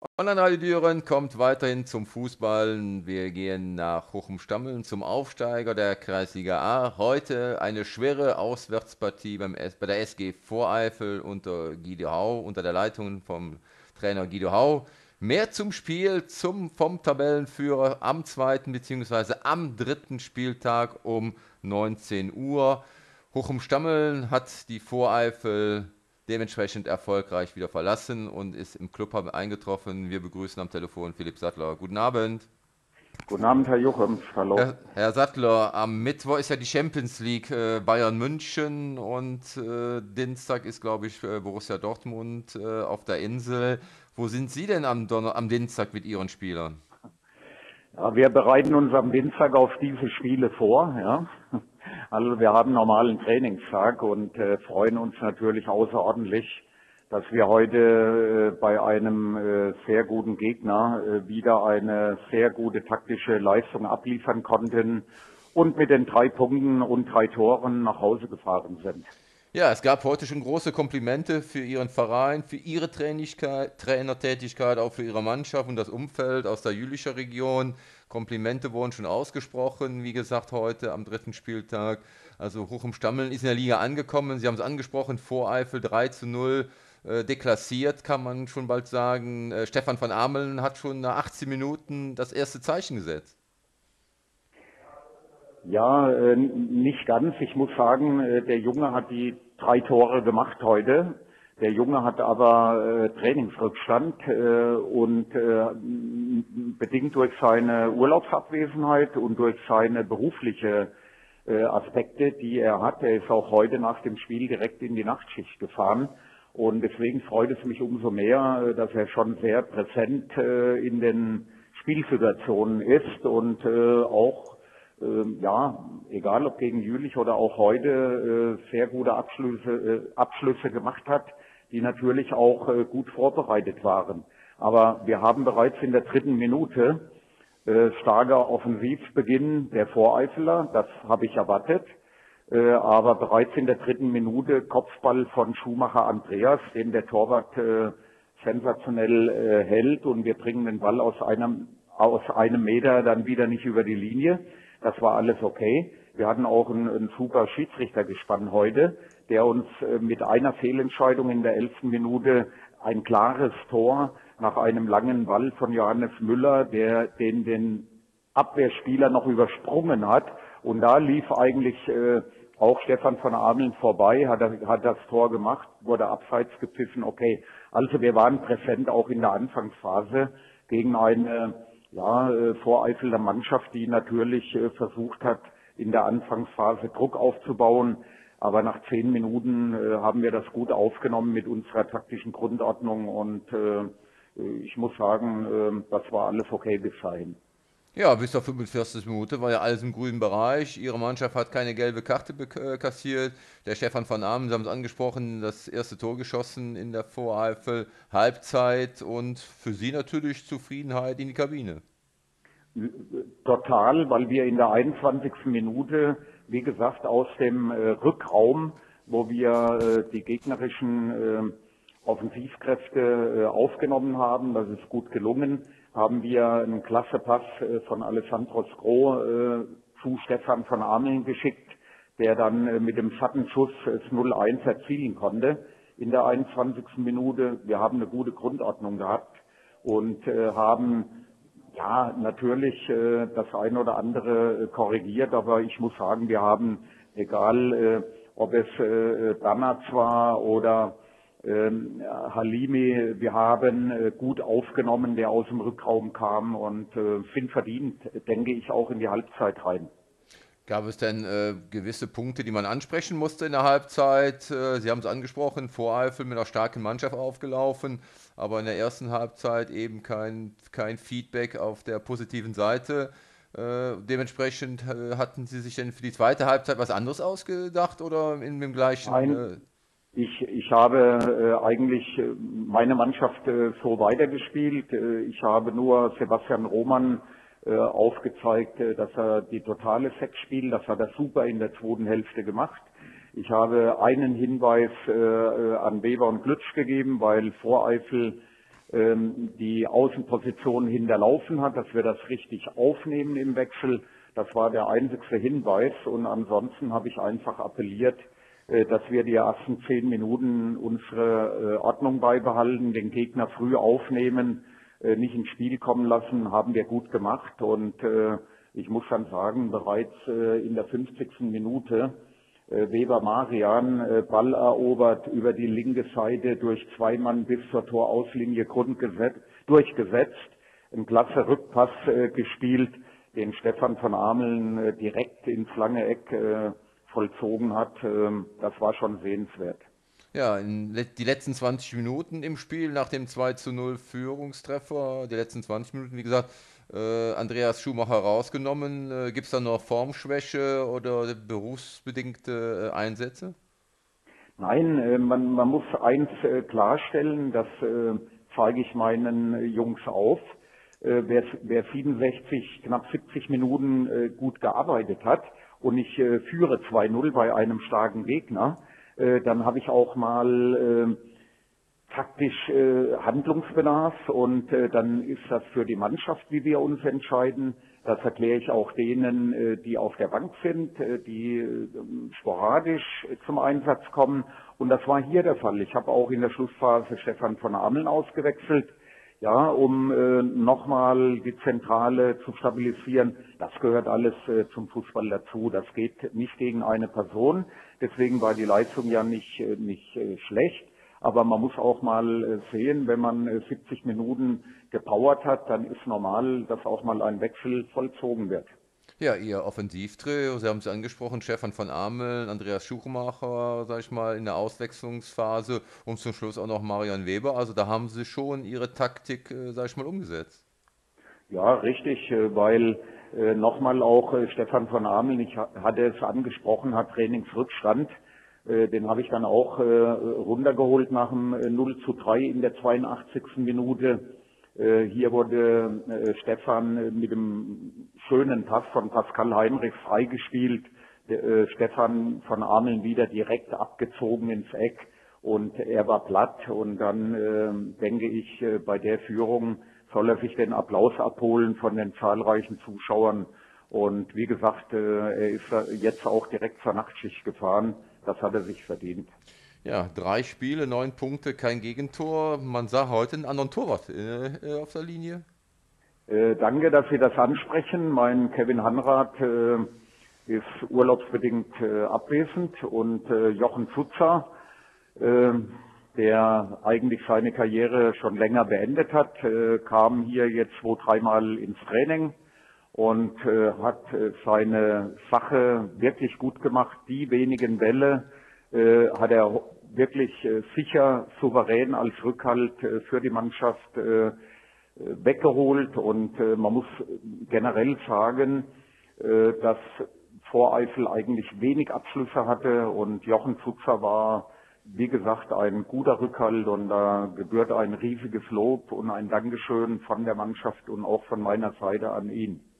Online-Radio Düren kommt weiterhin zum Fußball. Wir gehen nach Bochum-Stammeln zum Aufsteiger der Kreisliga A. Heute eine schwere Auswärtspartie bei der SG Voreifel unter Guido Hau, unter der Leitung vom Trainer Guido Hau. Mehr zum Spiel vom Tabellenführer am zweiten bzw. am dritten Spieltag um 19 Uhr. Bochum-Stammeln hat die Voreifel dementsprechend erfolgreich wieder verlassen und ist im Club eingetroffen. Wir begrüßen am Telefon Philipp Sattler. Guten Abend. Guten Abend, Herr Jochems. Hallo. Herr Sattler, am Mittwoch ist ja die Champions League Bayern München und Dienstag ist, glaube ich, Borussia Dortmund auf der Insel. Wo sind Sie denn am Dienstag mit Ihren Spielern? Ja, wir bereiten uns am Dienstag auf diese Spiele vor. Ja. Also wir haben einen normalen Trainingstag und freuen uns natürlich außerordentlich, dass wir heute bei einem sehr guten Gegner wieder eine sehr gute taktische Leistung abliefern konnten und mit den 3 Punkten und 3 Toren nach Hause gefahren sind. Ja, es gab heute schon große Komplimente für Ihren Verein, für Ihre Trainertätigkeit, auch für Ihre Mannschaft und das Umfeld aus der Jülicher Region. Komplimente wurden schon ausgesprochen, wie gesagt, heute am dritten Spieltag. Also Bochum-Stammeln ist in der Liga angekommen. Sie haben es angesprochen, Voreifel 3:0 deklassiert, kann man schon bald sagen. Stefan van Ameln hat schon nach 18 Minuten das erste Zeichen gesetzt. Ja, nicht ganz. Ich muss sagen, der Junge hat die 3 Tore gemacht heute. Der Junge hat aber Trainingsrückstand und bedingt durch seine Urlaubsabwesenheit und durch seine berufliche Aspekte, die er hat. Er ist auch heute nach dem Spiel direkt in die Nachtschicht gefahren. Und deswegen freut es mich umso mehr, dass er schon sehr präsent in den Spielsituationen ist und auch ja, egal ob gegen Jülich oder auch heute, sehr gute Abschlüsse gemacht hat, die natürlich auch gut vorbereitet waren. Aber wir haben bereits in der dritten Minute starker Offensivbeginn der Voreifeler, das habe ich erwartet. Aber bereits in der dritten Minute Kopfball von Schumacher Andreas, den der Torwart sensationell hält, und wir bringen den Ball aus einem Meter dann wieder nicht über die Linie. Das war alles okay. Wir hatten auch einen super Schiedsrichtergespann heute, der uns mit einer Fehlentscheidung in der 11. Minute ein klares Tor nach einem langen Ball von Johannes Müller, der den Abwehrspieler noch übersprungen hat. Und da lief eigentlich auch Stefan van Ameln vorbei, hat das Tor gemacht, wurde abseits gepfiffen, okay. Also wir waren präsent auch in der Anfangsphase gegen eine Voreifeler Mannschaft, die natürlich versucht hat, in der Anfangsphase Druck aufzubauen. Aber nach 10 Minuten haben wir das gut aufgenommen mit unserer taktischen Grundordnung und ich muss sagen, das war alles okay bis dahin. Ja, bis zur 45. Minute war ja alles im grünen Bereich. Ihre Mannschaft hat keine gelbe Karte kassiert. Der Stefan van Amen, Sie haben es angesprochen, das erste Tor geschossen in der Voreifel, Halbzeit und für Sie natürlich Zufriedenheit in die Kabine. Total, weil wir in der 21. Minute, wie gesagt, aus dem Rückraum, wo wir die gegnerischen Offensivkräfte aufgenommen haben, das ist gut gelungen, haben wir einen klasse Pass von Alessandro Skro zu Stefan van Ameln geschickt, der dann mit dem satten Schuss das 0:1 erzielen konnte in der 21. Minute. Wir haben eine gute Grundordnung gehabt und haben ja, natürlich das eine oder andere korrigiert, aber ich muss sagen, wir haben, egal ob es Bernatz war oder Halimi, wir haben gut aufgenommen, der aus dem Rückraum kam und sind verdient, denke ich, auch in die Halbzeit rein. Gab es denn gewisse Punkte, die man ansprechen musste in der Halbzeit? Sie haben es angesprochen, Voreifel mit einer starken Mannschaft aufgelaufen, aber in der ersten Halbzeit eben kein Feedback auf der positiven Seite. Dementsprechend hatten Sie sich denn für die zweite Halbzeit was anderes ausgedacht oder in dem gleichen? Nein, ich habe eigentlich meine Mannschaft so weitergespielt. Ich habe nur Sebastian Roman aufgezeigt, dass er die totale Sechs spielt. Das hat er super in der zweiten Hälfte gemacht. Ich habe einen Hinweis an Weber und Glütsch gegeben, weil Voreifel die Außenposition hinterlaufen hat, dass wir das richtig aufnehmen im Wechsel. Das war der einzigste Hinweis und ansonsten habe ich einfach appelliert, dass wir die ersten 10 Minuten unsere Ordnung beibehalten, den Gegner früh aufnehmen, nicht ins Spiel kommen lassen, haben wir gut gemacht und ich muss dann sagen, bereits in der 50. Minute Weber Marian, Ball erobert, über die linke Seite durch 2 Mann bis zur Torauslinie durchgesetzt, ein klasse Rückpass gespielt, den Stefan von Ameln direkt ins lange Eck vollzogen hat. Das war schon sehenswert. Ja, die letzten 20 Minuten im Spiel nach dem 2:0 Führungstreffer, die letzten 20 Minuten, wie gesagt, Andreas Schumacher rausgenommen. Gibt es da noch Formschwäche oder berufsbedingte Einsätze? Nein, man muss eins klarstellen, das zeige ich meinen Jungs auf. Wer 67, knapp 70 Minuten gut gearbeitet hat und ich führe 2:0 bei einem starken Gegner, dann habe ich auch mal taktisch Handlungsbedarf und dann ist das für die Mannschaft, wie wir uns entscheiden. Das erkläre ich auch denen, die auf der Bank sind, die sporadisch zum Einsatz kommen. Und das war hier der Fall. Ich habe auch in der Schlussphase Stefan von Ameln ausgewechselt, ja, um nochmal die Zentrale zu stabilisieren. Das gehört alles zum Fußball dazu. Das geht nicht gegen eine Person. Deswegen war die Leistung ja nicht schlecht. Aber man muss auch mal sehen, wenn man 70 Minuten gepowert hat, dann ist normal, dass auch mal ein Wechsel vollzogen wird. Ja, Ihr Offensivtrio, Sie haben es angesprochen, Stefan von Ameln, Andreas Schumacher, sag ich mal, in der Auswechslungsphase und zum Schluss auch noch Marian Weber. Also da haben Sie schon Ihre Taktik, sag ich mal, umgesetzt. Ja, richtig, weil nochmal auch Stefan von Ameln, ich hatte es angesprochen, hat Trainingsrückstand. Den habe ich dann auch runtergeholt nach dem 0:3 in der 82. Minute. Hier wurde Stefan mit dem schönen Pass von Pascal Heinrichs freigespielt. Stefan von Ameln wieder direkt abgezogen ins Eck und er war platt. Und dann denke ich, bei der Führung soll er sich den Applaus abholen von den zahlreichen Zuschauern. Und wie gesagt, er ist jetzt auch direkt zur Nachtschicht gefahren. Das hat er sich verdient. Ja, 3 Spiele, 9 Punkte, kein Gegentor. Man sah heute einen anderen Torwart auf der Linie. Danke, dass Sie das ansprechen. Mein Kevin Hanrath ist urlaubsbedingt abwesend und Jochen Zutzer, der eigentlich seine Karriere schon länger beendet hat, kam hier jetzt 2, 3 Mal ins Training und hat seine Sache wirklich gut gemacht. Die wenigen Bälle hat er wirklich sicher, souverän als Rückhalt für die Mannschaft weggeholt und man muss generell sagen, dass Voreifel eigentlich wenig Abschlüsse hatte und Jochen Zutzer war, wie gesagt, ein guter Rückhalt und da gebührt ein riesiges Lob und ein Dankeschön von der Mannschaft und auch von meiner Seite an ihn.